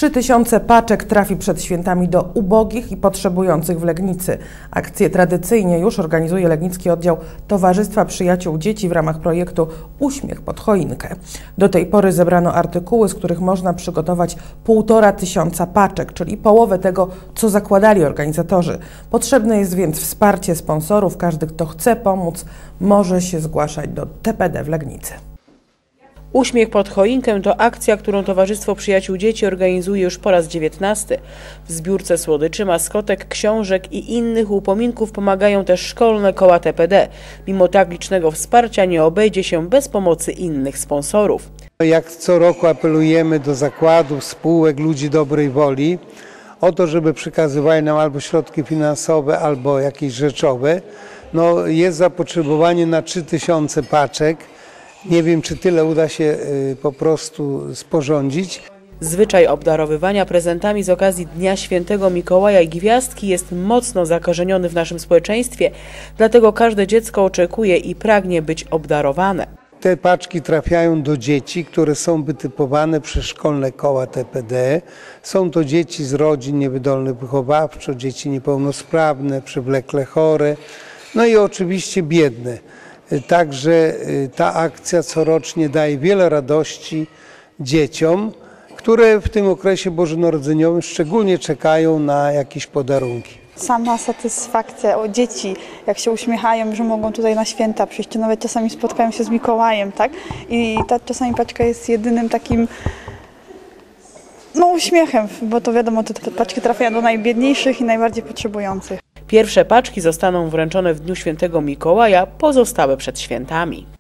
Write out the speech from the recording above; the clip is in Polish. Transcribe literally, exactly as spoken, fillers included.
trzy tysiące paczek trafi przed świętami do ubogich i potrzebujących w Legnicy. Akcję tradycyjnie już organizuje Legnicki Oddział Towarzystwa Przyjaciół Dzieci w ramach projektu Uśmiech pod choinkę. Do tej pory zebrano artykuły, z których można przygotować półtora tysiąca paczek, czyli połowę tego, co zakładali organizatorzy. Potrzebne jest więc wsparcie sponsorów. Każdy, kto chce pomóc, może się zgłaszać do T P D w Legnicy. Uśmiech pod choinkę to akcja, którą Towarzystwo Przyjaciół Dzieci organizuje już po raz dziewiętnasty. W zbiórce słodyczy, maskotek, książek i innych upominków pomagają też szkolne koła T P D. Mimo tak licznego wsparcia nie obejdzie się bez pomocy innych sponsorów. Jak co roku apelujemy do zakładów, spółek, ludzi dobrej woli o to, żeby przekazywali nam albo środki finansowe, albo jakieś rzeczowe. No, jest zapotrzebowanie na trzy tysiące paczek. Nie wiem, czy tyle uda się po prostu sporządzić. Zwyczaj obdarowywania prezentami z okazji Dnia Świętego Mikołaja i Gwiazdki jest mocno zakorzeniony w naszym społeczeństwie, dlatego każde dziecko oczekuje i pragnie być obdarowane. Te paczki trafiają do dzieci, które są wytypowane przez szkolne koła T P D. Są to dzieci z rodzin niewydolnych wychowawczo, dzieci niepełnosprawne, przewlekle chore, no i oczywiście biedne. Także ta akcja corocznie daje wiele radości dzieciom, które w tym okresie bożonarodzeniowym szczególnie czekają na jakieś podarunki. Sama satysfakcja o dzieci, jak się uśmiechają, że mogą tutaj na święta przyjść, nawet czasami spotkają się z Mikołajem, tak? I ta czasami paczka jest jedynym takim no, uśmiechem, bo to wiadomo, te paczki trafiają do najbiedniejszych i najbardziej potrzebujących. Pierwsze paczki zostaną wręczone w Dniu Świętego Mikołaja, pozostałe przed świętami.